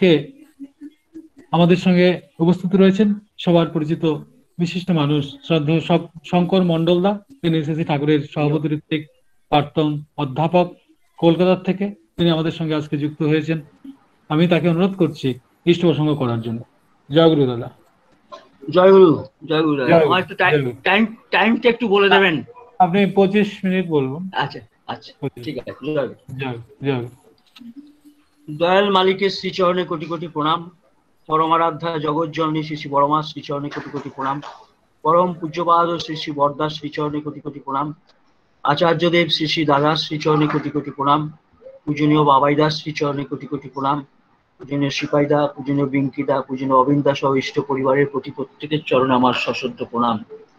আজকে আমাদের সঙ্গে উপস্থিত রয়েছেন সবার পরিচিত বিশিষ্ট মানুষ শ্রদ্ধেয় শঙ্কর মণ্ডলদা। তিনি এসএসসি ঠাকুরের সভাপতি ঋত্বিক প্রাক্তন অধ্যাপক কলকাতা থেকে। তিনি আমাদের সঙ্গে আজকে যুক্ত হয়েছেন। আমি তাকে অনুরোধ করছি ইষ্ট প্রসঙ্গ করার জন্য। জয় গুরু দাদা। জয় গুরু। জয় গুরু দাদা। জয় আমার একটু জয় গুরু। টাইমটা একটু বলে দেবেন। আপনি 25 মিনিট বলবেন। আচ্ছা আচ্ছা, 25। ঠিক আছে। জয় গুরু। জয় জয়। দয়াল মালিকের শ্রীচরণে কোটি কোটি প্রণাম। পরমারাধ্যা জগৎ জননী শ্রী শ্রী বড়মা শ্রীচরণে কোটি কোটি প্রণাম। পরম পূজ্যপাদ শ্রী শ্রী বরদা শ্রীচরণে কোটি কোটি প্রণাম। আচার্যদেব শ্রী শ্রী দাদা শ্রীচরণে কোটি কোটি প্রণাম। পূজনীয় বাবাইদা শ্রীচরণে কোটি কোটি প্রণাম। পূজনীয় সিপাইদা, পূজনীয় বিঙ্কিদা, পূজনীয় অবিন্দা সহ ইষ্ট পরিবারের প্রতি প্রত্যেকের চরণে আমার সশ্রদ্ধ প্রণাম।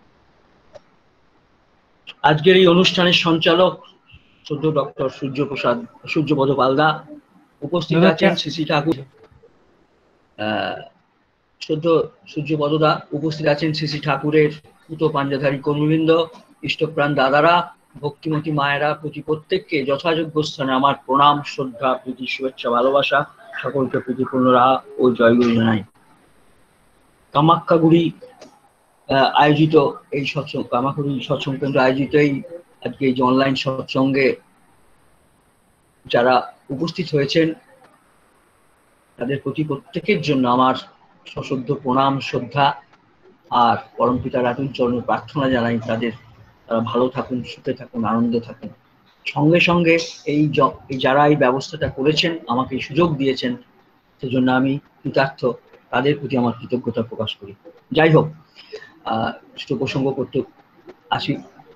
আজকের এই অনুষ্ঠানের সঞ্চালক শ্রদ্ধ ডক্টর সূর্যপদ পালদা, উপস্থিত আছেন শ্রী শ্রী ঠাকুর শ্রদ্ধ সূর্যপদদা, উপস্থিত আছেন শ্রী শ্রী ঠাকুরের পুত পাঞ্জাধারী কর্মীবৃন্দ, ইষ্টপ্রাণ দাদারা, ভক্তিমতী মায়েরা, প্রতি প্রত্যেককে যথাযোগ্য স্থানে আমার প্রণাম, শ্রদ্ধা, প্রীতি, শুভেচ্ছা, ভালোবাসা, সকলকে প্রীতিপূর্ণ রাহা ও জয়গুরু জানাই। কামাখ্যাগুড়ি আয়োজিত এই সৎসঙ্গ, কামাখ্যাগুড়ি সৎসঙ্গ কেন্দ্র আয়োজিত এই আজকে এই যে অনলাইন সৎসঙ্গে যারা উপস্থিত হয়েছেন তাদের প্রতি প্রত্যেকের জন্য আমার সশ্রদ্ধ প্রণাম, শ্রদ্ধা আর পরমপিতার আতুল চরণে প্রার্থনা জানাই তাদের তারা ভালো থাকুন, সুখে থাকুন, আনন্দে থাকুন। সঙ্গে সঙ্গে এই যারা এই ব্যবস্থাটা করেছেন, আমাকে সুযোগ দিয়েছেন, সেজন্য আমি কৃতার্থ, তাদের প্রতি আমার কৃতজ্ঞতা প্রকাশ করি। যাই হোক, প্রসঙ্গ করতে আসি।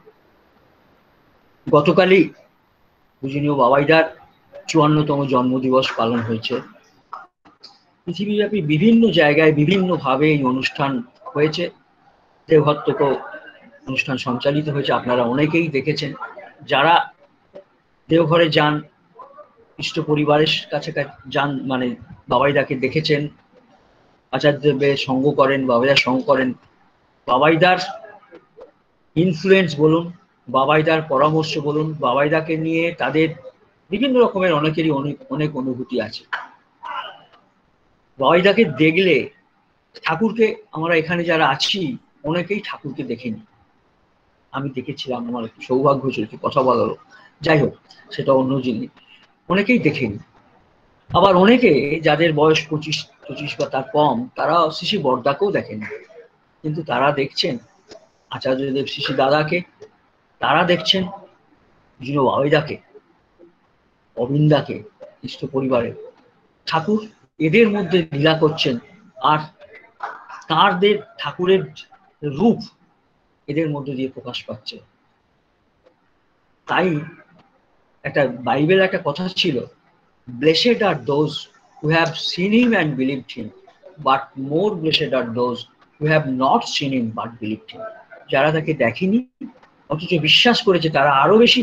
গতকালই পূজনীয় বাবাইদার 54তম জন্মদিবস পালন হয়েছে। পৃথিবীব্যাপী বিভিন্ন জায়গায় বিভিন্নভাবে এই অনুষ্ঠান হয়েছে। দেওঘর থেকেও অনুষ্ঠান সঞ্চালিত হয়েছে, আপনারা অনেকেই দেখেছেন। যারা দেওঘরে যান, ইষ্ট পরিবারের কাছে যান, মানে বাবাইদাকে দেখেছেন, আচার্যদেবের সঙ্গ করেন, বাবাইদার সঙ্গ করেন, বাবাইদার ইনফ্লুয়েন্স বলুন, বাবাইদার পরামর্শ বলুন, বাবাইদাকে নিয়ে তাদের বিভিন্ন রকমের অনেকেরই অনেক অনুভূতি আছে। বাবাইদাকে দেখলে, ঠাকুরকে, আমরা এখানে যারা আছি অনেকেই ঠাকুরকে দেখিনি। আমি দেখেছিলাম, আমার সৌভাগ্য ছিল, কথা বলারও। যাই হোক, সেটা অন্য জিনিস। অনেকেই দেখেনি। আবার অনেকে যাদের বয়স 25 বা তার কম, তারা শ্রী বরদাকেও দেখেনি, কিন্তু তারা দেখছেন আচার্যদেব শ্রী দাদাকে, তারা দেখছেন যিনি বাবাইদাকে, অবিন্দাকে, ইষ্ট পরিবারের ঠাকুর এদের মধ্যে লীলা করছেন, আর তাঁদের ঠাকুরের রূপ এদের মধ্যে দিয়ে প্রকাশ পাচ্ছে। তাই একটা বাইবেল একটা কথা ছিল, blessed are those who have seen him and believed him, but more blessed are those who have not seen him but believed him. যারা তাকে দেখেনি অথচ বিশ্বাস করেছে, তারা আরো বেশি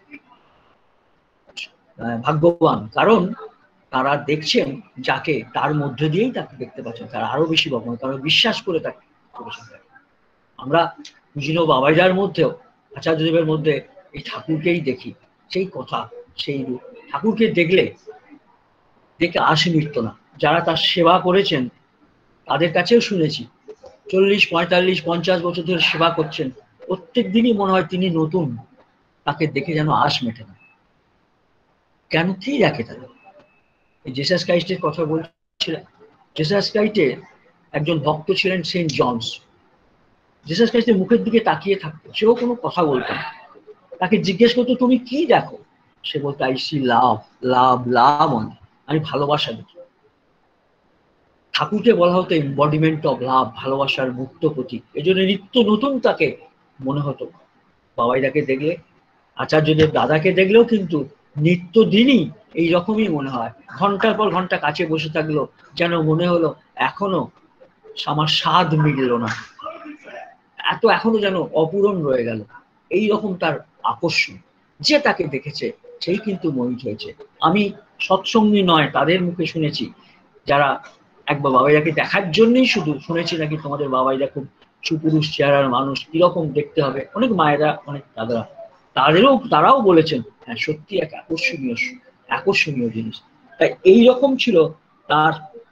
ভাগ্যবান, কারণ তারা দেখছেন যাকে, তার মধ্যে দিয়েই তাকে দেখতে পাচ্ছেন, তারা আরো বেশি ভাগ্যবান, তারা বিশ্বাস করে তাকে করেছেন। আমরা পূজনীয় বাবাইদার মধ্যেও, আচার্যদেবের মধ্যে এই ঠাকুরকেই দেখি, সেই কথা, সেই রূপ। ঠাকুরকে দেখলে দেখে আসে মৃত্যু না। যারা তার সেবা করেছেন তাদের কাছেও শুনেছি 40, 45, 50 বছর ধরে সেবা করছেন, প্রত্যেক দিনই মনে হয় তিনি নতুন, তাকে দেখে যেন আশ মেটে না। কেন? কি দেখে তারা? জেসাস ক্রাইস্টের কথা বলছিলেন। জেসাস ক্রাইস্টের একজন ভক্ত ছিলেন সেন্ট জনস। জেসাস ক্রাইস্টের মুখের দিকে তাকিয়ে থাকতো, সেও কোনো কথা বলতো না। তাকে জিজ্ঞেস করতো তুমি কি দেখো, সে বলতো আই সি লাভ, লাভ, লাভ অনেক, আমি ভালোবাসা দেখি। ঠাকুরকে বলা হতো এম্বডিমেন্ট অফ লাভ, ভালোবাসার মুক্ত প্রতীক। এই জন্য নিত্য নতুন তাকে মনে হতো। বাবাইদাকে দেখলে, আচার্যদেব দাদাকে দেখলেও কিন্তু নিত্য দিনই এইরকমই মনে হয়। ঘন্টার পর ঘন্টা কাছে বসে থাকলো, যেন মনে হলো এখনো আমার স্বাদ মিলল না, এখনো যেন অপূরণ রয়ে গেল। এইরকম তার আকর্ষণ। যে তাকে দেখেছে সেই কিন্তু মোহিত হয়েছে। আমি সৎসঙ্গী নয়, তাদের মুখে শুনেছি, যারা একবার বাবাইদাকে দেখার জন্যই শুধু শুনেছি নাকি তোমাদের বাবাইদা খুব সুপুরুষ চেহারার মানুষ, কিরকম দেখতে হবে। অনেক মায়েরা, অনেক দাদারা, তারাও বলেছেন হ্যাঁ সত্যি এক আকর্ষণীয় জিনিস। তাই এইরকম ছিল তার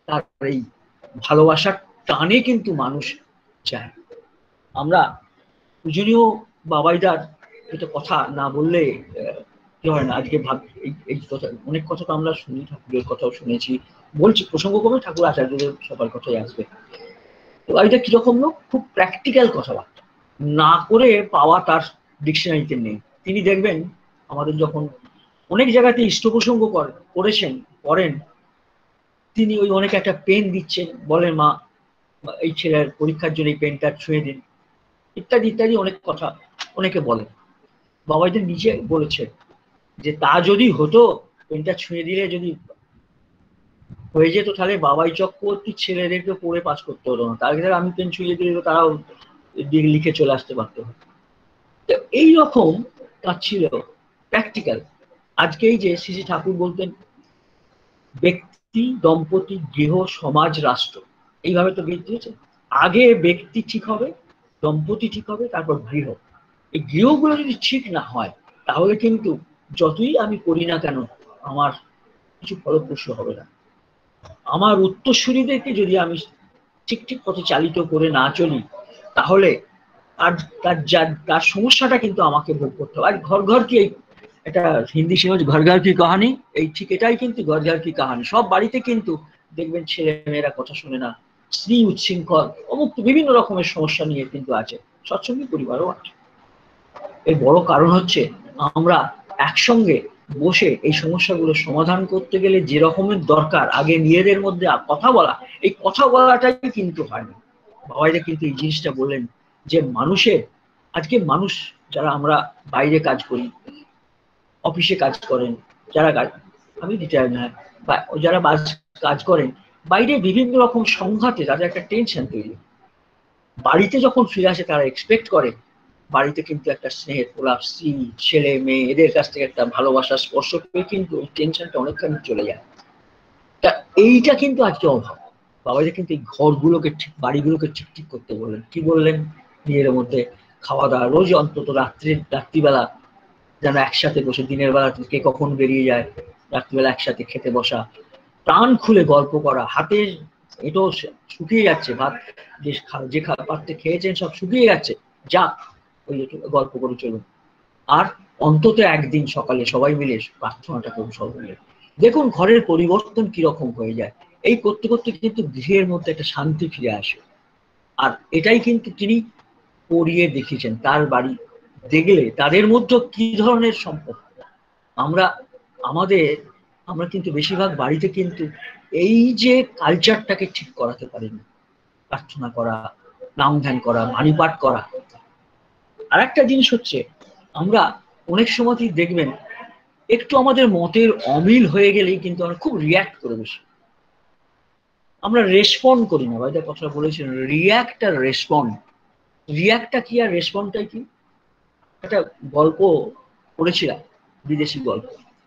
তার এই ভালোবাসার টানে কিন্তু মানুষ চায়। আমরা পূজনীয় বাবাইদার এটা কথা না বললে কি হয় না। আজকে এই কথা, অনেক কথা তো আমরা শুনি, ঠাকুরের কথাও শুনেছি, বলছি প্রসঙ্গক্রমে ঠাকুর আচার্যদের সবার কথাই আসবে। তো এটা কিরকম লোক, খুব প্র্যাকটিক্যাল কথাবার্তা, না করে পাওয়া তার ডিকশনারিতে নেই। তিনি দেখবেন আমাদের যখন অনেক জায়গাতে ইষ্ট প্রসঙ্গ করেন, তিনি ওই অনেক একটা পেন দিচ্ছেন, বলেন মা এই ছেলের পরীক্ষার জন্য এই পেনটা ছুঁয়ে দিন, ইত্যাদি ইত্যাদি অনেক কথা অনেকে বলেন। বাবাইদের নিজে বলেছেন যে তা যদি হতো, পেনটা ছুঁয়ে দিলে যদি হয়ে যেত, তাহলে বাবাই চক্রবর্তী ছেলেদেরকে পড়ে পাস করতে হতো না, তার ক্ষেত্রে আমি পেন ছুঁয়ে দিলে তারাও লিখে চলে আসতে পারতো। তো এইরকম কাজ ছিল প্র্যাকটিক্যাল। আজকে এই যে শ্রী ঠাকুর বলতেন ব্যক্তি, দম্পতি, গৃহ, সমাজ, রাষ্ট্র, এইভাবে তো বৃদ্ধি হয়েছে। আগে ব্যক্তি ঠিক হবে, দম্পতি ঠিক হবে, তারপর গৃহ। এই গৃহগুলো যদি ঠিক না হয়, তাহলে কিন্তু যতই আমি করি না কেন আমার কিছু ফলপ্রসূ হবে না। আমার উত্তরসূরিদেরকে যদি আমি ঠিক ঠিক পথে চালিত করে না চলি, তাহলে তার সমস্যাটা কিন্তু আমাকে ভোগ করতে হবে। আর ঘর ঘর কি, একটা হিন্দি সিনেমা ঘর ঘর কি কাহানি, এই ঠিক এটাই কিন্তু ঘর ঘর কি কাহানি। সব বাড়িতে কিন্তু দেখবেন ছেলে মেয়েরা কথা শুনে না, স্ত্রী উচ্ছৃঙ্খল, অমুক বিভিন্ন রকমের সমস্যা নিয়ে কিন্তু আছে, সৎসঙ্গী পরিবারও আছে। এর বড় কারণ হচ্ছে আমরা একসঙ্গে বসে এই সমস্যাগুলো সমাধান করতে গেলে যে রকমের দরকার আগে নিজেদের মধ্যে কথা বলা, এই কথা বলাটাই কিন্তু হয়নি। বাবাইরা কিন্তু এই জিনিসটা বললেন যে মানুষের, আজকে মানুষ যারা আমরা বাইরে কাজ করি, অফিসে কাজ করেন, যারা আমি রিটায়ার না, বা যারা কাজ করেন বাইরে বিভিন্ন রকম সংঘাতে তাদের একটা টেনশন তৈরি। বাড়িতে যখন ফিরে আসে তারা এক্সপেক্ট করে বাড়িতে কিন্তু একটা স্নেহের প্রলাপ, স্ত্রী, ছেলে, মেয়ে, এদের কাছ থেকে একটা ভালোবাসা স্পর্শ পেয়ে কিন্তু ওই টেনশনটা অনেকখানি চলে যায়। তা এইটা কিন্তু আজকে অভাব। বাবাজি কিন্তু এই ঘরগুলোকে ঠিক, বাড়িগুলোকে ঠিক ঠিক করতে বললেন। কি বললেন? নিজের মধ্যে খাওয়া দাওয়া রোজ অন্তত রাত্রিবেলা যেন একসাথে বসে, দিনের বেলা কে কখন বেরিয়ে যায়, রাত্রিবেলা একসাথে খেতে বসা, প্রাণ খুলে গল্প করা। হাতে এটাও শুকিয়ে যাচ্ছে, ভাত যে পাত্রে খেয়েছেন সব শুকিয়ে যাচ্ছে, যাক ওই গল্প করে চলুন। আর অন্তত একদিন সকালে সবাই মিলে প্রার্থনাটা করুন সব মিলে। দেখুন ঘরের পরিবর্তন কিরকম হয়ে যায়। এই করতে করতে কিন্তু গৃহের মধ্যে একটা শান্তি ফিরে আসে। আর এটাই কিন্তু তিনি পড়িয়ে দেখিয়েছেন। তার বাড়ি দেখলে তাদের মধ্যে কি ধরনের সম্পর্ক। আমরা কিন্তু বেশিরভাগ বাড়িতে কিন্তু এই যে কালচারটাকে ঠিক করাতে পারি না। প্রার্থনা করা, নাম ধ্যান করা, বাণী পাঠ করা। আর একটা জিনিস হচ্ছে, আমরা অনেক সময়তেই দেখবেন একটু আমাদের মতের অমিল হয়ে গেলেই কিন্তু আমরা খুব রিয়াক্ট করে বসি, আমরা রেসপন্ড করি না। ভাইদের কথা বলেছিলেন রিয়াক্ট আর রেসপন্ড। রিয়াক্টটা কি আর রেসপন্ডটাই কি? একটা গল্প পড়েছিলাম, বিদেশি গল্প।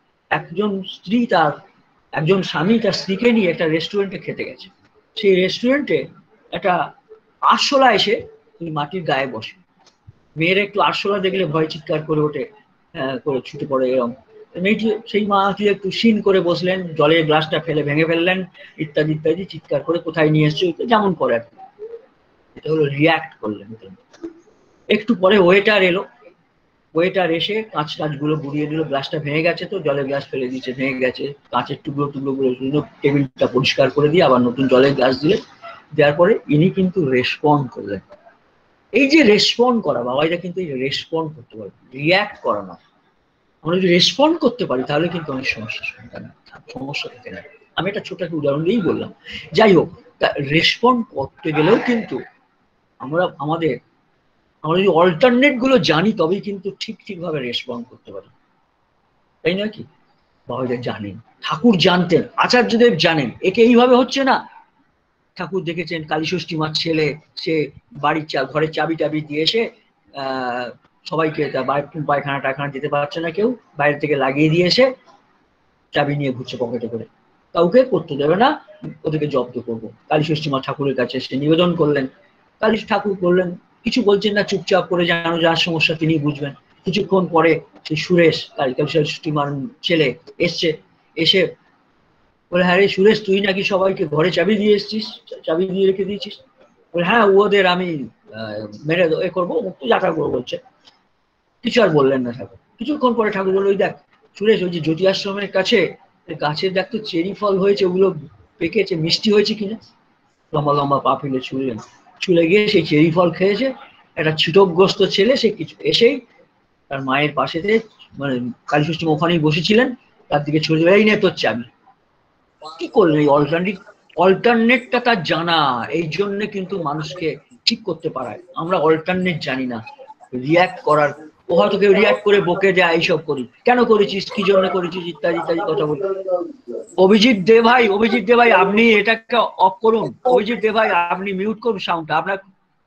একজন স্বামী তার স্ত্রীকে নিয়ে একটা রেস্টুরেন্টে খেতে গেছে। সেই রেস্টুরেন্টে একটা আরশোলা এসে মাটির গায়ে বসে। মেয়েরা একটু আরশোলা দেখলে ভয় চিৎকার করে ওঠে, করে ছুটে পড়ে। এরকম মেয়েটি, সেই মাটি একটু শিন করে বসলেন, জলের গ্লাসটা ভেঙে ফেললেন, ইত্যাদি ইত্যাদি চিৎকার করে কোথায় নিয়ে এসছে যেমন করে আর কি। এটা হলো রিয়াক্ট করলেন। একটু পরে ওয়েটার এলো, ওয়েটার এসে কাঁচগুলো গুড়িয়ে দিল, গ্লাসটা ভেঙে গেছে, তো জলের গ্লাস ফেলে দিয়েছে, ভেঙে গেছে, কাঁচের টুকরো টেবিলটা পরিষ্কার করে দিয়ে আবার নতুন জলের গ্লাস দিলে, দেওয়ার পরে ইনি কিন্তু রেসপন্ড করলেন। এই যে রেসপন্ড করা, বাবাইরা কিন্তু এই রেসপন্ড করতে পারবে, রিয়াক্ট করা না। আমরা যদি রেসপন্ড করতে পারি তাহলে কিন্তু অনেক সমস্যা থাকে না। আমি একটা ছোট একটা উদাহরণ দিয়েই বললাম। যাই হোক, রেসপন্ড করতে গেলেও কিন্তু আমরা যদি অল্টারনেট গুলো জানি, তবেই কিন্তু ঠিকভাবে রেসপন্ড করতে পারি, তাই নয় কি? বাবাইরা জানেন, ঠাকুর জানতেন, আচার্যদেব জানেন একে এইভাবে হচ্ছে না। ঠাকুর দেখেছেন কালীষষ্ঠী মার ছেলে, সে বাড়ির ঘরের চাবি টাবি দিয়ে এসে সবাইকে, পায়খানা টায়খানা যেতে পারছে না কেউ, বাইরে থেকে লাগিয়ে দিয়ে এসে চাবি নিয়ে ঘুরছে পকেটে করে, কাউকে করতে দেবে না, ওদেরকে জব্দ করবো। কালীষষ্ঠী মা ঠাকুরের কাছে সে নিবেদন করলেন, কালী ঠাকুর করলেন, কিছু বলছেন না, চুপচাপ করে, যেন যার সমস্যা তিনি বুঝবেন। কিছুক্ষণ পরে সেই সুরেশ, কালীষষ্ঠী মার ছেলে এসছে, এসে বলে হ্যাঁ রে সুরেশ, তুই নাকি সবাইকে ঘরে চাবি দিয়ে এসছিস, চাবি দিয়ে রেখে দিয়েছিস? বলে হ্যাঁ, ওদের আমি মেরে এ করবো, মুক্ত যাত্রা করবো বলছে। কিছু আর বললেন না ঠাকুর। কিছুক্ষণ পরে ঠাকুর বললো, ওই দেখ সুরেশ, ওই যে জ্যোতি আশ্রমের কাছে গাছের দেখ তো চেরি ফল হয়েছে, ওগুলো পেকেছে, মিষ্টি হয়েছে কিনা। লম্বা লম্বা পা ফেলে ছুঁড়লেন, ছুঁড়ে গিয়ে সেই চেরি ফল খেয়েছে। একটা ছিটকগ্রস্ত ছেলে সে কিছু এসেই তার মায়ের পাশে মানে কালীষষ্ঠী ওখানেই বসেছিলেন, তার দিকে ছুঁড়ে দেবে, এই নে তোর চাবি। কি করলেন? এই অল্টারনেটটা তার জানা, এই জন্য কিন্তু মানুষকে ঠিক করতে পারায়। আমরা অল্টারনেট জানি না, রিয়াক্ট করার। ও হয়তো কেউ রিয়াক্ট করে বকে দেয়, এইসব করি, কেন করেছিস, কি জন্য করেছিস, ইত্যাদি ইত্যাদি কথা বলি। অভিজিৎ দে ভাই, অভিজিৎ দে ভাই, আপনি এটাকে অফ করুন। অভিজিৎ দে ভাই, আপনি মিউট করুন সাউন্ডটা আপনার।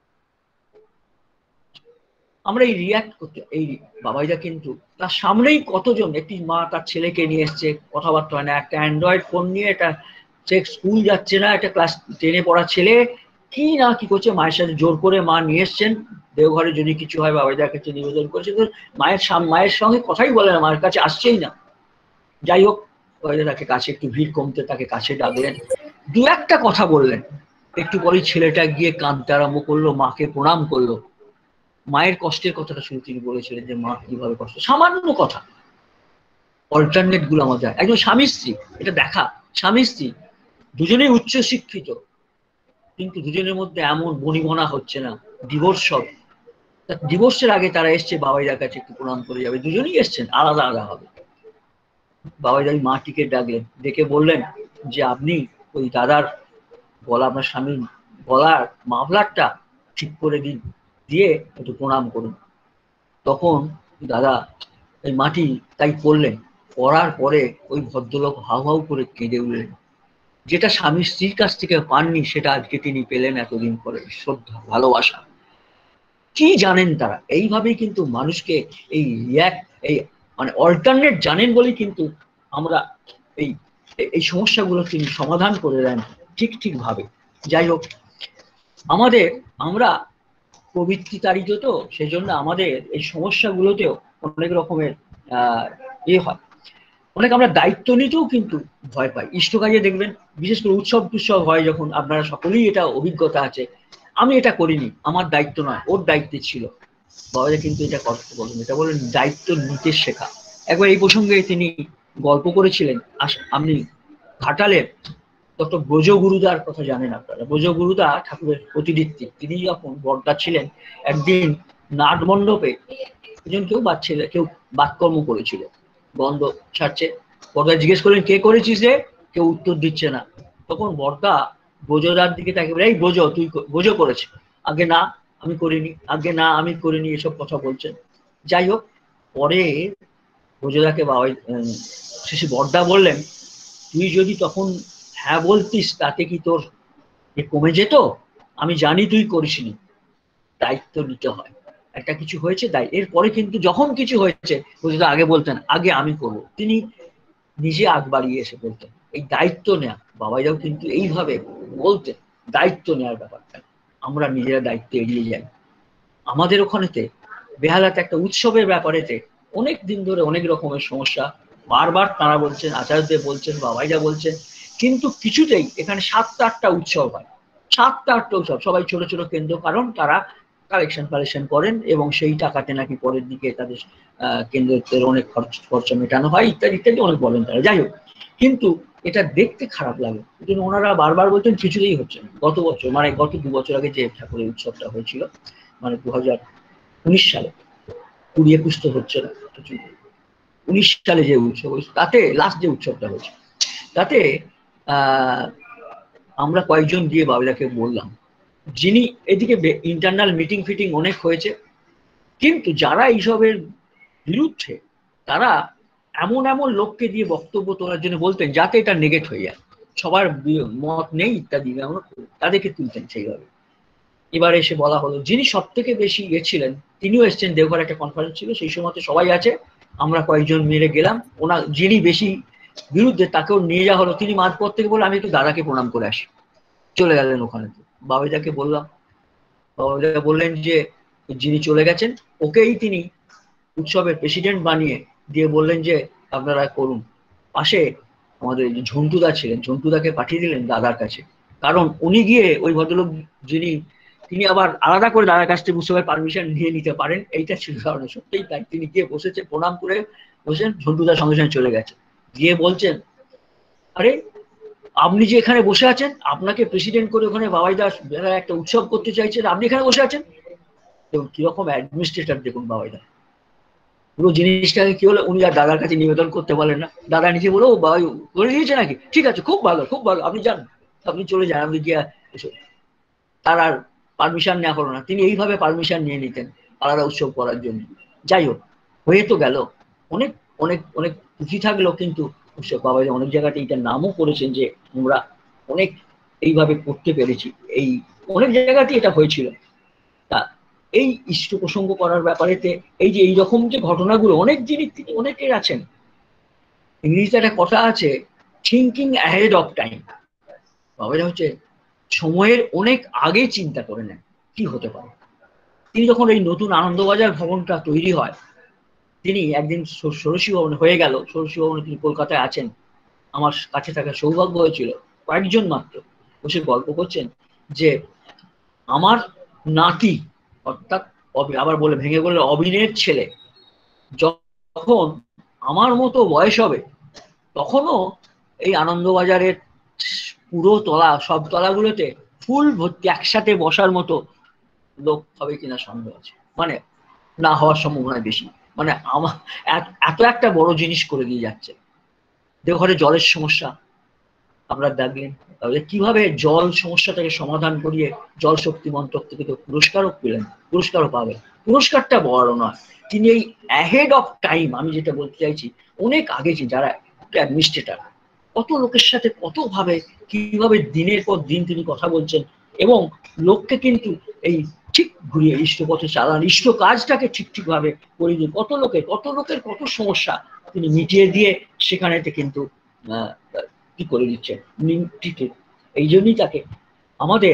আমরা এই রিয়াক্ট করতে, এই বাবাইদা কিন্তু তার সামনেই কতজন, একটি মা তার ছেলেকে নিয়ে এসছে, কথাবার্তা হয় না, একটা অ্যান্ড্রয়েড ফোন নিয়ে, একটা স্কুল যাচ্ছে না, একটা ক্লাস 10-এ পড়া ছেলে কি না কি করছে, মায়ের সাথে জোর করে মা নিয়ে এসছেন দেওঘরে, যদি কিছু হয় বাবাইদার কাছে নিবেদন করেছে। তো মায়ের সঙ্গে কথাই বলে না, মায়ের কাছে আসছেই না। যাই হোক, তাকে কাছে একটু ভিড় কমতে তাকে কাছে ডাকলেন, দু একটা কথা বললেন। একটু পরেই ছেলেটা গিয়ে কাঁদতে আরম্ভ করলো, মাকে প্রণাম করলো। মায়ের কষ্টের কথাটা শুনে তিনি বলেছিলেন যে মা কিভাবে কষ্ট, সামান্য কথা। অল্টারনেট গুলো আমাদের, একজন স্বামী স্ত্রী, এটা দেখা, স্বামী স্ত্রী দুজনেই উচ্চ শিক্ষিত, কিন্তু দুজনের মধ্যে এমন বনিবনা হচ্ছে না, ডিভোর্স সব। ডিভোর্সের আগে তারা এসছে বাবাইদার কাছে একটু প্রণাম করে যাবে, দুজনেই এসছেন, আলাদা আলাদা হবে। বাবাইদা মাটিকে ডাকলেন, ডেকে বললেন যে আপনি ওই দাদার গলা, আপনার স্বামীর গলার মাফলারটা ঠিক করে দিন, দিয়ে একটু প্রণাম করুন। তখন দাদা এই মাটি তাই করলেন, করার পরে ওই ভদ্রলোক হাউ হাউ করে কেঁদে উঠলেন। যেটা স্বামী স্ত্রীর কাছ থেকে পাননি, সেটা আজকে তিনি পেলেন এতদিন পরে, শ্রদ্ধা, ভালোবাসা। কি জানেন তারা? এইভাবেই কিন্তু মানুষকে এই এই মানে অল্টারনেট জানেন বলেই কিন্তু আমরা এই এই সমস্যাগুলো তিনি সমাধান করে দেন ঠিক ঠিক ভাবে। যাই হোক, আমরা প্রবৃত্তি তাড়িত, তো সেই জন্য আমাদের এই সমস্যাগুলোতেও অনেক রকমের হয়, অনেক আমরা দায়িত্ব নিতেও কিন্তু ভয় পাই। ইষ্ট কাজে দেখবেন, বিশেষ করে উৎসব টুৎসব হয় যখন, আপনারা সকলেই এটা অভিজ্ঞতা আছে, আমি এটা করিনি, আমার দায়িত্ব নয়, ওর দায়িত্বে ছিল। বাবারা কিন্তু এটা করতে বলেন, এটা বলেন দায়িত্ব নিতে শেখা। একবার এই প্রসঙ্গে তিনি গল্প করেছিলেন, আপনি ঘাটালের ডক্টর ব্রজগুরুদার কথা জানেন আপনারা। ব্রজগুরুদা ঠাকুরের প্রতিনিধি, তিনি যখন বর্দা ছিলেন, একদিন নাট মণ্ডপে কেউ বাতকর্ম করেছিল, গন্ধ ছাড়ছে। বর্দা জিজ্ঞেস করলেন, কে করেছিস রে? কেউ উত্তর দিচ্ছে না। তখন বর্দা ব্রজদার দিকে তাকে বলে, এই ব্রজ, তুই ব্রজ করেছে? আগে না আমি করিনি, আগে না আমি করিনি, এসব কথা বলছেন। যাই হোক, পরে ব্রজদাকে শেষে বর্দা বললেন, তুই যদি তখন হ্যাঁ বলতিস, তাতে কি তোর কমে যেত? আমি জানি তুই করিসনি, দায়িত্ব নিতে হয়, একটা কিছু হয়েছে তাই। এরপরে কিন্তু যখন কিছু হয়েছে, আগে বলতেন আগে আমি করবো, তিনি নিজে আগ বাড়িয়ে এসে বলতেন। এই দায়িত্ব নেয়া, বাবাইরাও কিন্তু এইভাবে বলতেন, দায়িত্ব নেওয়ার ব্যাপারটা। আমরা নিজেরা দায়িত্ব এড়িয়ে যাই। আমাদের ওখানেতে বেহালাতে একটা উৎসবের ব্যাপারেতে অনেক দিন ধরে অনেক রকমের সমস্যা, বারবার তারা বলছেন, আচার্যদেব বলছেন, বাবাইরা বলছেন, কিন্তু কিছুতেই এখানে 7-8টা উৎসব হয়, 7-8টা উৎসব, সবাই ছোট ছোট কেন্দ্র, কারণ তারা কালেকশন করেন এবং সেই টাকাতে নাকি পরের দিকে তাদের কেন্দ্রের অনেক খরচা মেটানো হয়, ইত্যাদি ইত্যাদি অনেক বলেন তারা। যাই হোক, কিন্তু এটা দেখতে খারাপ লাগে, কিন্তু ওনারা বারবার বলছেন কিছুতেই হচ্ছে না। গত বছর, মানে গত 2 বছর আগে যে ঠাকুরের উৎসবটা হয়েছিল, মানে 2019 সালে, 20-21 তো হচ্ছে না, 19 সালে যে উৎসব হয়েছে, তাতে লাস্ট যে উৎসবটা হয়েছে, তাতে আমরা কয়েকজন গিয়ে বাবুদাকে বললাম, যিনি এদিকে ইন্টারনাল মিটিং ফিটিং অনেক হয়েছে, কিন্তু যারা এইসবের বিরুদ্ধে, তারা এমন এমন লোককে দিয়ে বক্তব্য তোলার জন্য বলতেন যাতে এটা নেগেট হয়ে যায়, সবার মত নেই ইত্যাদি, তাদেরকে তুলতেন সেইভাবে। এবার এসে বলা হলো, যিনি সব থেকে বেশি ছিলেন, তিনিও এসছেন, দেওঘর একটা কনফারেন্স ছিল, সেই সময় সবাই আছে, আমরা কয়েকজন মিলে গেলাম। যিনি বেশি বিরুদ্ধে, তাকেও নিয়ে যাওয়া হলো। তিনি মাঝপথ থেকে বলে, আমি একটু দাদাকে প্রণাম করে আসি, চলে গেলেন ওখানে। বাবাইদাকে বললাম, বাবাইদা বললেন যে যিনি চলে গেছেন, ওকেই তিনি উৎসবের প্রেসিডেন্ট বানিয়ে দিয়ে বললেন যে আপনারা করুন। পাশে আমাদের যে ঝন্টুদা ছিলেন, ঝন্টুদাকে পাঠিয়ে দিলেন দাদার কাছে। কারণ উনি গিয়ে ওই ভদ্রলোক যিনি, তিনি আবার আলাদা করে দাদার কাছ থেকে মুস্তফার পারমিশন নিয়ে নিতে পারেন, এইটা ছিল কারণে। সত্যিই তাই, তিনি গিয়ে বসেছে, প্রণাম করে বসেন, ঝন্টুদার সঙ্গে সঙ্গে চলে গেছে, গিয়ে বলছেন, আরে আপনি যে এখানে বসে আছেন, আপনাকে প্রেসিডেন্ট করে ওখানে বাবাইদা একটা উৎসব করতে চাইছেন, আপনি এখানে বসে আছেন। দেখুন কিরকম অ্যাডমিনিস্ট্রেটর, দেখুন বাবাইদা। পুরো জিনিসটাকে কি হলো, উনি আর দাদার কাছে নিবেদন করতে পারলেন না। দাদা নিজে বলো, বাবা করে দিয়েছে নাকি, ঠিক আছে, খুব ভালো খুব ভালো, আপনি যান, আপনি চলে যান, আপনি গিয়ে এসো। তার আর পারমিশন নেওয়া হলো না, তিনি এইভাবে পারমিশন নিয়ে নিতেন আলাদা উৎসব করার জন্য। যাই হোক, হয়ে তো গেল, অনেক অনেক অনেক খুশি থাকলো। কিন্তু উৎসব বাবা অনেক জায়গাতে এটার নামও করেছেন যে আমরা অনেক এইভাবে করতে পেরেছি, এই অনেক জায়গাতে এটা হয়েছিল। তা এই ইষ্ট প্রসঙ্গ করার ব্যাপারেতে এই যে এইরকম যে ঘটনাগুলো অনেক জিনিস তিনি অনেকের আছেন। ইংরেজিতে একটা কথা আছে, থিঙ্কিং অ্যাহেড অফ টাইম। বাবাটা হচ্ছে সময়ের অনেক আগে চিন্তা করে নেন কি হতে পারে। তিনি যখন এই নতুন আনন্দবাজার ভবনটা তৈরি হয়, তিনি একদিন ষোড়শী ভবন হয়ে গেল, ষোড়শী ভবনে তিনি কলকাতায় আছেন, আমার কাছে থাকার সৌভাগ্য হয়েছিল, কয়েকজন মাত্র বসে গল্প করছেন যে আমার নাতি, অর্থাৎ আবার বলে ভেঙে বললে অবিনের ছেলে, যখন আমার মতো বয়স হবে তখনও এই আনন্দবাজারের পুরো তলা, সব তলাগুলোতে ফুল ভর্তি একসাথে বসার মতো লোক হবে কিনা সন্দেহ আছে, মানে না হওয়ার সম্ভাবনা বেশি। মানে আমার এত একটা বড় জিনিস করে দিয়ে যাচ্ছে। দেওঘরে জলের সমস্যা আপনারা দেখলেন, তাহলে কিভাবে জল সমস্যাটাকে সমাধান করিয়ে জল শক্তি মন্ত্রক থেকে তো পুরস্কারও পেলেন, পুরস্কারও পাবেন। পুরস্কারটা বড় নয়, তিনি এই অ্যাহেড অফ টাইম, আমি যেটা বলতে চাইছি, অনেক আগে যারা অ্যাডমিনিস্ট্রেটর, কত লোকের সাথে কতভাবে কিভাবে দিনের পর দিন তিনি কথা বলছেন, এবং লোককে কিন্তু এই ঠিক ঘুরিয়ে ইষ্ট পথে চালান, ইষ্ট কাজটাকে ঠিক ঠিকভাবে করে দিয়ে কত লোকের কত সমস্যা তিনি মিটিয়ে দিয়ে সেখানেতে কিন্তু কি করে দিচ্ছেন। এই জন্যই তাকে আমাদের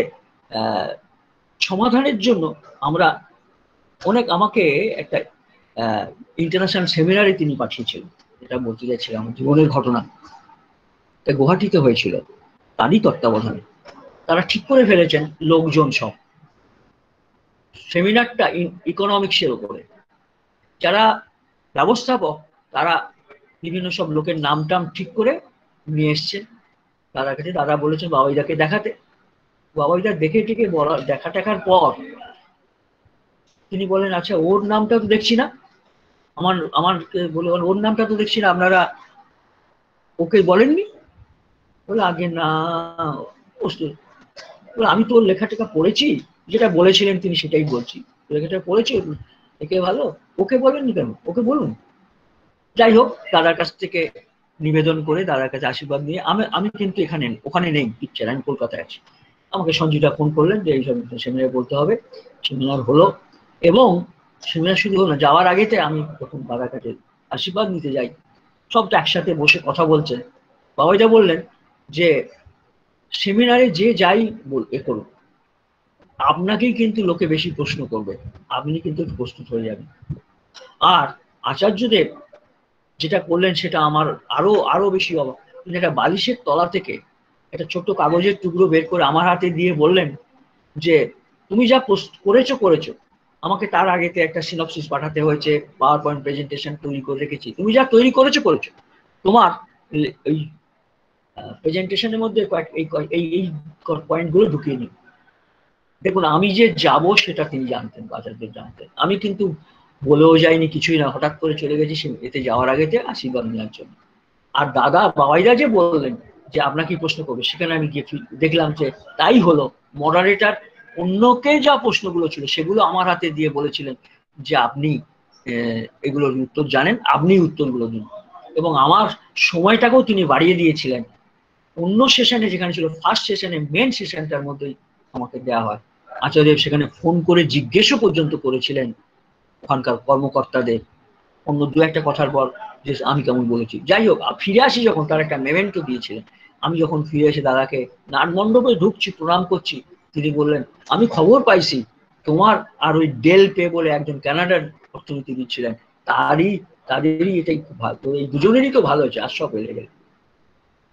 সমাধানের জন্য আমরা অনেক, আমাকে একটা ইন্টারন্যাশনাল সেমিনারে তিনি পাঠিয়েছিলেন, এটা বলতে চাইছিলাম আমার জীবনের ঘটনা। গুয়াহাটিতে হয়েছিল, তারই তত্ত্বাবধানে তারা ঠিক করে ফেলেছেন লোকজন সব, সেমিনারটা ইকোনমিক্সের উপরে। যারা ব্যবস্থাপক তারা বিভিন্ন সব লোকের নাম টাম ঠিক করে নিয়ে এসছেন দাদার কাছে। দাদা বলেছেন বাবাইদাকে দেখাতে, বাবাইদা দেখে টেকে দেখার পর তিনি বলেন, আচ্ছা ওর নামটা তো দেখছি না, আমার বলে ওর নামটা তো দেখছি না, আপনারা ওকে বলেননি? বলে আগে না, আমি তো ওর লেখাটেখা পড়েছি, যেটা বলেছিলেন তিনি সেটাই বলছি, লেখাটা পড়েছি, একে ভালো, ওকে বলেননি কেন, ওকে বলুন। যাই হোক, দাদার কাছ থেকে নিবেদন করে দাদার কাছে আশীর্বাদ নিয়ে আমি কিন্তু ওখানে নেই পিকচার, আমি কলকাতায় আছি। আমাকে সঞ্জুটা ফোন করলেন যে এইসব সেমিনার বলতে হবে। সেমিনার হলো, এবং সেমিনার শুরু হলো না, যাওয়ার আগেতে আমি তখন দাদার কাছে আশীর্বাদ নিতে যাই, সবটা একসাথে বসে কথা বলছেন। বাবাইদা বললেন যে সেমিনারে যে যাই এ করুন, আপনাকেই কিন্তু লোকে বেশি প্রশ্ন করবে, আপনি কিন্তু প্রস্তুত হয়ে যাবেন। আর আচার্যদেব যেটা করলেন সেটা আমার আরো বেশি অবাক। তিনি একটা বালিশের তলা থেকে একটা ছোট্ট কাগজের টুকরো বের করে আমার হাতে দিয়ে বললেন যে তুমি যা করেছো, আমাকে তার আগেতে একটা সিনপসিস পাঠাতে হয়েছে, পাওয়ার পয়েন্ট প্রেজেন্টেশন তৈরি করে রেখেছি, তুমি যা তৈরি করেছো, তোমার এই প্রেজেন্টেশনের মধ্যে এই পয়েন্টগুলো ঢুকিয়ে নিন। দেখুন, আমি যে যাব সেটা তিনি জানতেন, আচার্যদেব জানতেন, আমি কিন্তু বলেও যাইনি, কিছুই না, হঠাৎ করে চলে গেছি এতে যাওয়ার আগেতে আশীর্বাদ নেওয়ার জন্য। আর দাদা বাবাইদা যে বললেন যে আপনাকে প্রশ্ন করবে, সেখানে আমি গিয়ে দেখলাম যে তাই হলো। মডারেটর অন্যকে যা প্রশ্নগুলো ছিল সেগুলো আমার হাতে দিয়ে বলেছিলেন যে আপনি এগুলোর উত্তর জানেন, আপনি উত্তরগুলো দিন, এবং আমার সময়টাকেও তিনি বাড়িয়ে দিয়েছিলেন। অন্য সেশনে যেখানে ছিল, ফার্স্ট সেশনে মেন সেশনটার মধ্যেই আমাকে দেওয়া হয়। আচার্যদেব সেখানে ফোন করে জিজ্ঞেসও পর্যন্ত করেছিলেন ওখানকার কর্মকর্তাদের অন্য দু একটা কথার পর যে আমি কেমন বলেছি। যাই হোক, ফিরে আসি যখন, তার একটা মেমেন্টো দিয়েছিলেন। আমি যখন ফিরে এসে দাদাকে নাটমণ্ডপে ঢুকছি, প্রণাম করছি, তিনি বললেন আমি খবর পাইছি তোমার আর ওই ডেল পে বলে একজন কানাডার অর্থনীতিবিদ ছিলেন, তাদেরই এটাই খুব ভালো, তো এই দুজনেরই তো ভালো হয়েছে, আর সব হয়ে গেল।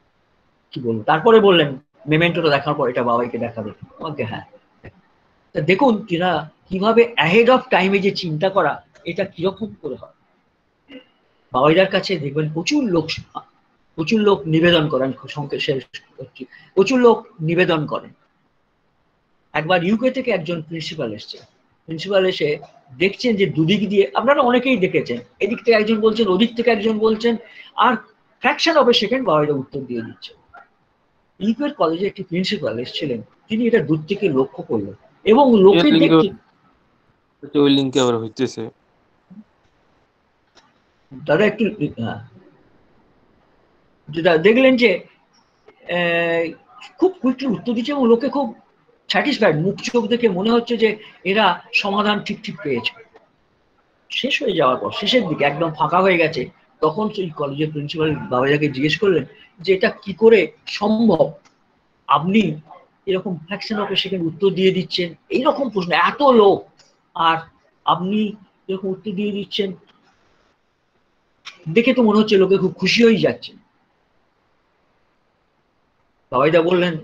কি বলবো, তারপরে বললেন মেমেন্টোটা দেখার পর এটা বাবাইকে দেখাবে আমাকে। হ্যাঁ, দেখুন কিভাবে অ্যাহেড অফ টাইমে যে চিন্তা করা, এটা কিরকম করে হয়। বাবাইদার কাছে দেখবেন প্রচুর লোক নিবেদন করেন, প্রচুর লোক নিবেদন করেন। একবার ইউকে থেকে একজন প্রিন্সিপাল এসছে, প্রিন্সিপাল এসে দেখছেন যে দুদিক দিয়ে, আপনারা অনেকেই দেখেছেন, এদিক থেকে একজন বলছেন, ওদিক থেকে একজন বলছেন, আর ফ্র্যাকশন অফ এ সেকেন্ড বাবাইদা উত্তর দিয়ে দিচ্ছে। ইউকের কলেজে একটি প্রিন্সিপাল এসেছিলেন, তিনি এটা দূর থেকে লক্ষ্য করলেন এবং লোকে দেখছেন। ওই লিংকে আবার হইতেছে দাদা একটু দেখলেন যে খুব কুইকলি উত্তর দিচ্ছে এবং লোকে খুব স্যাটিসফাইড, মুখ চোখ দেখে মনে হচ্ছে যে এরা সমাধান ঠিক ঠিক পেয়েছে। শেষ হয়ে যাওয়ার পর শেষের দিকে একদম ফাঁকা হয়ে গেছে, তখন সেই কলেজের প্রিন্সিপাল বাবাইদাকে জিজ্ঞেস করলেন যে এটা কি করে সম্ভব, আপনি এরকম ফ্র্যাকশন অফ এ সেকেন্ড উত্তর দিয়ে দিচ্ছেন, এইরকম প্রশ্ন, এত লোক আর আপনি এরকম উত্তর দিয়ে দিচ্ছেন। দেখে তো মনে হচ্ছে লোকে খুব খুশি হয়ে যাচ্ছে। বাবাইদা বললেন,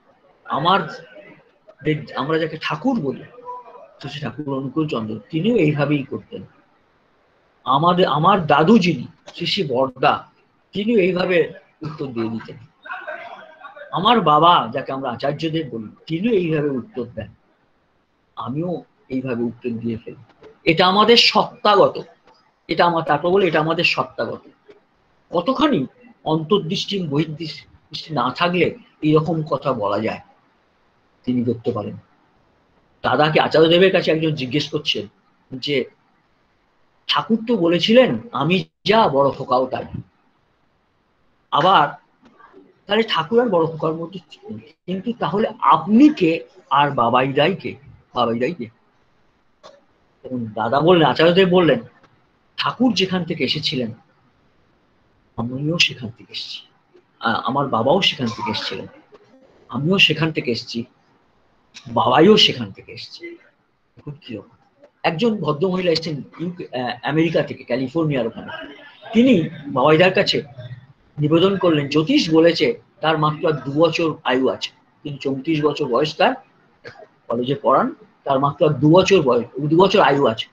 আমরা যাকে ঠাকুর বলি, শ্রী ঠাকুর অনুকূল চন্দ্র, তিনিও এইভাবেই করতেন। আমার দাদু যিনি শ্রী বরদা, তিনিও এইভাবে উত্তর দিয়ে দিতেন। আমার বাবা যাকে আমরা আচার্যদেব বলি, তিনিও এইভাবে উত্তর দেন, আমিও এইভাবে উত্তর দিয়ে ফেলি। এটা আমাদের সত্তাগত, তারপর বলে এটা আমাদের সত্তাগত। কতখানি অন্তর্দৃষ্টি বহির্দৃষ্টি না থাকলে এইরকম কথা বলা যায়, তিনি করতে পারেন। দাদাকে আচার্যদেবের কাছে একজন জিজ্ঞেস করছেন যে ঠাকুর তো বলেছিলেন আমি যা বড় খোকাও তাই, আবার তাহলে ঠাকুর আর বড় খোকার মধ্যে, কিন্তু তাহলে আপনি কে আর বাবাইদাই কে? দাদা বললেন, আচার্যদেব বললেন, ঠাকুর যেখান থেকে এসেছিলেন আমিও সেখান থেকে এসেছি, আমার বাবাও সেখান থেকে এসেছিলেন, আমিও সেখান থেকে এসেছি, বাবাইও সেখান থেকে এসেছে। এখন কিরকম? একজন ভদ্রমহিলা এসেছেন আমেরিকা থেকে, ক্যালিফোর্নিয়ার ওখানে, তিনি বাবাইদার কাছে নিবেদন করলেন, জ্যোতিষ বলেছে তার মাত্র 2 বছর আয়ু আছে, তিনি 34 বছর বয়স, তার কলেজে পড়ান, তার মাত্র 2 বছর আয়ু আছে।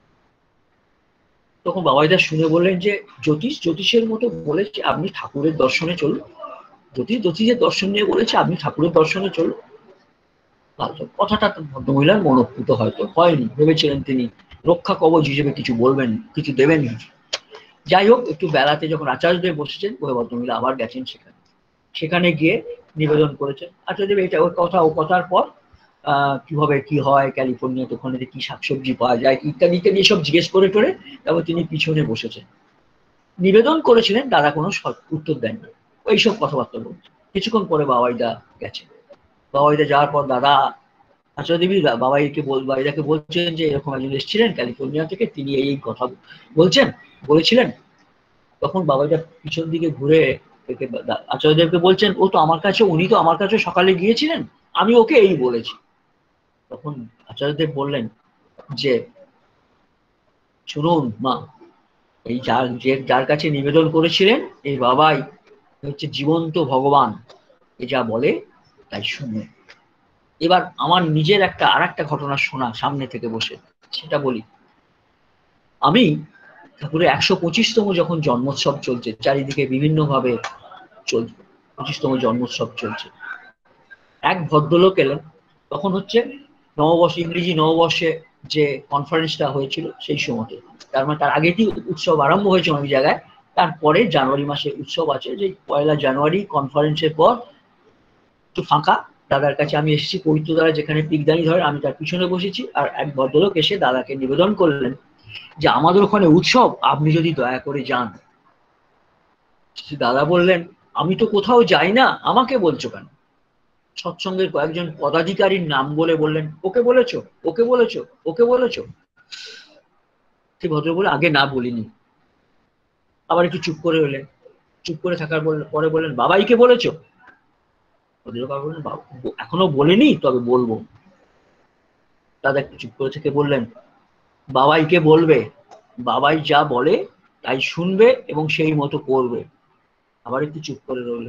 তখন বাবাইদা শুনে বললেন যে জ্যোতিষের মতো বলেছে আপনি ঠাকুরের দর্শনে চলুন, জ্যোতিষের দর্শন নিয়ে বলেছে আপনি ঠাকুরের দর্শনে চলুন। কথাটা ভদ্রমহিলার মনোপুত হয়তো হয়নি, ভেবেছিলেন তিনি রক্ষা কবচ হিসেবে কিছু বলবেন, কিছু দেবেন। যাই হোক, একটু বেলাতে যখন আচার্যদেব বসেছেন, ওই ভদ্রমহিলা আবার গেছেন সেখানে গিয়ে নিবেদন করেছেন। আচার্যদেব এটা ও কথার পর কিভাবে কি হয় ক্যালিফোর্নিয়াতে, ওখানে কি শাকসবজি পাওয়া যায় ইত্যাদি ইত্যাদি সব জিজ্ঞেস করে টোরে, তারপর তিনি পিছনে বসেছেন। নিবেদন করেছিলেন, দাদা কোনো উত্তর দেননি, ওইসব কথাবার্তা বলছেন। কিছুক্ষণ পরে বাবাইদা গেছেন। বাবাইদা যাওয়ার পর দাদা আচার্যদেবী বাবাইদাকে বলছেন যে এরকম একজন এসেছিলেন ক্যালিফোর্নিয়া থেকে, তিনি এই কথা বলেছিলেন। তখন বাবাইদা পিছন দিকে ঘুরে আচার্যদেবকে বলছেন, উনি তো আমার কাছে সকালে গিয়েছিলেন, আমি ওকে এই বলেছি। তখন আচার্যদেব বললেন যে শুনুন মা, এই যার কাছে নিবেদন করেছিলেন এই বাবাই হচ্ছে জীবন্ত ভগবান, এ যা বলে তাই শুনুন। এবার আমার নিজের আর একটা ঘটনা শোনা সামনে থেকে বসে, সেটা বলি। আমি ঠাকুরের 125তম যখন জন্মোৎসব চলছে, চারিদিকে বিভিন্ন ভাবে চলছে, 25তম জন্মোৎসব চলছে, এক ভদ্রলোক এলেন। তখন হচ্ছে নববর্ষ, ইংরেজি নববর্ষে যে কনফারেন্সটা হয়েছিল সেই সময়তে, তার মানে তার আগেই উৎসব আরম্ভ হয়েছে অনেক জায়গায়, তারপরে জানুয়ারি মাসে উৎসব আছে, যে 1 জানুয়ারি কনফারেন্সের পর একটু ফাঁকা। দাদার কাছে আমি এসেছি, পবিত্র দাদা যেখানে পিকদানি ধরে, আমি তার পিছনে বসেছি, আর এক ভদ্রলোক এসে দাদাকে নিবেদন করলেন যে আমাদের ওখানে উৎসব, আপনি যদি দয়া করে যান। দাদা বললেন, আমি তো কোথাও যাই না, আমাকে বলছো কেন? সৎসঙ্গের কয়েকজন পদাধিকারীর নাম বললেন, ওকে বলেছো। সে ভদ্র বলে, আগে না বলিনি। আবার একটু চুপ করে রইলেন, চুপ করে থাকার পরে বললেন, বাবাইকে বলেছো? বললেন, এখনো বলিনি, তবে বলবো। দাদা একটু চুপ করে থেকে বললেন, বাবাইকে বলবে, বাবাই যা বলে তাই শুনবে এবং সেই মতো করবে। আবার একটু চুপ করে রইলেন,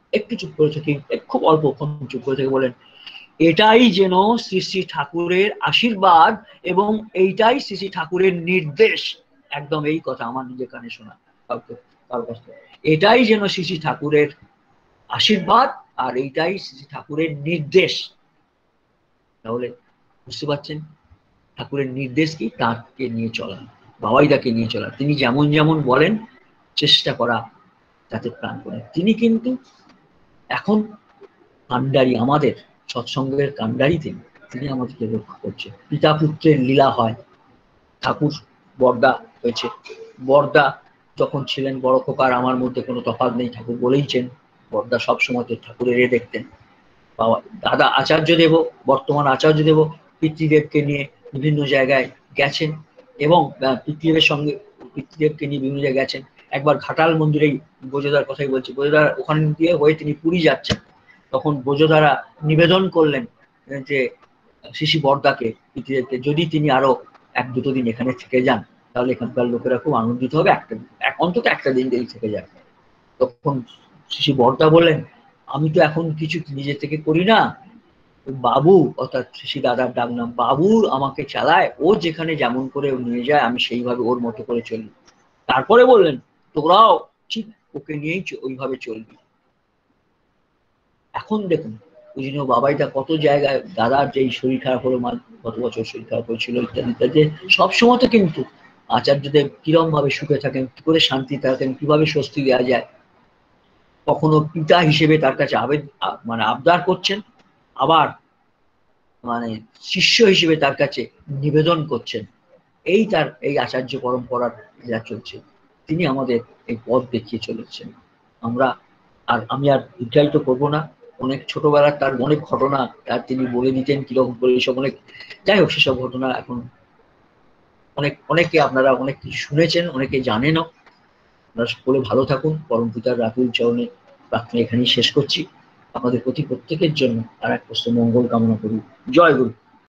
একটু চুপ করে থেকে, খুব অল্পক্ষণ চুপ করে থেকে বলেন, এটাই যেন শ্রী শ্রী ঠাকুরের আশীর্বাদ এবং এইটাই শ্রী শ্রী ঠাকুরের নির্দেশ। একদম এই কথা আমার নিজের কানে শোনা, কারো কাছ থেকে। এটাই যেন শ্রী শ্রী ঠাকুরের আশীর্বাদ আর এইটাই শ্রী শ্রী ঠাকুরের নির্দেশ। তাহলে বুঝতে পারছেন ঠাকুরের নির্দেশ কি? তাকে নিয়ে চলা, বাবাইদাকে নিয়ে চলা। তিনি যেমন যেমন বলেন চেষ্টা করা যাতে প্রাণ করে। তিনি কিন্তু এখন কান্ডারি, আমাদের সৎসঙ্গের কান্ডারি। তিনি আমাদেরকে রক্ষা করছে। পিতা পুত্রের লীলা হয়। ঠাকুর বর্দা হয়েছে, বর্দা যখন ছিলেন বড় খোকার আমার মধ্যে কোনো তফাৎ নেই, ঠাকুর বলেইছেন। বর্দা সবসময় ঠাকুরের দেখতেন। বাবা দাদা আচার্যদেব, বর্তমান আচার্যদেব পিতৃদেবকে নিয়ে বিভিন্ন জায়গায় গেছেন এবং পিতৃদেবের সঙ্গে পিতৃদেবকে নিয়ে বিভিন্ন জায়গায় গেছেন। একবার ঘাটাল মন্দিরেই বোঝদার কথাই বলছি, বোঝদার ওখান দিয়ে হয়ে তিনি পুরী যাচ্ছেন, তখন বোঝদারা নিবেদন করলেন যে শিশি বর্দাকে, পিতৃদেবকে, যদি তিনি আরো 1-2 দিন এখানে থেকে যান তাহলে এখানকার লোকেরা খুব আনন্দিত হবে, অন্তত একটা দিন যদি থেকে যান। তখন শিশি বর্দা বললেন, আমি তো এখন কিছু নিজে থেকে করি না, বাবু অর্থাৎ শ্রী দাদার ডাক নাম, বাবু আমাকে চালায়, ও যেখানে যেমন করে নিয়ে যায় আমি সেইভাবে ওর মতো করে চলি। তারপরে বললেন তোরাও ঠিক ওকে নিয়েই ওইভাবে চলবি। এখন দেখুন পূজনীয় বাবাইদা কত জায়গায়, দাদার যেই শরীর খারাপ হলো, গত বছর শরীর খারাপ হয়েছিল ইত্যাদি ইত্যাদি, সবসময় তো কিন্তু আচার্যদেব কিরম ভাবে সুখে থাকেন, কি করে শান্তি থাকেন, কিভাবে স্বস্তি দেওয়া যায়, কখনো পিতা হিসেবে তার কাছে আবদার করছেন, আবার শিষ্য হিসেবে তার কাছে নিবেদন করছেন। এই আচার্য পরম্পরার যা চলছে, তিনি আমাদের এই পথ দেখিয়ে চলেছেন। আমি আর দীর্ঘায়িত করবো না। অনেক ছোটবেলার তার অনেক ঘটনা তার তিনি বলে দিতেন কিরকম করে, এইসব অনেক, যাই হোক সেসব ঘটনা এখন অনেকে আপনারা অনেক কিছু শুনেছেন, অনেকে জানেনও। আপনারা সকলে ভালো থাকুন। পরম পিতার রাতুল চরণে প্রার্থনা এখানেই শেষ করছি। আপনাদের প্রত্যেকের জন্য আর এক প্রশ্ন মঙ্গল কামনা করি। জয় গুরু।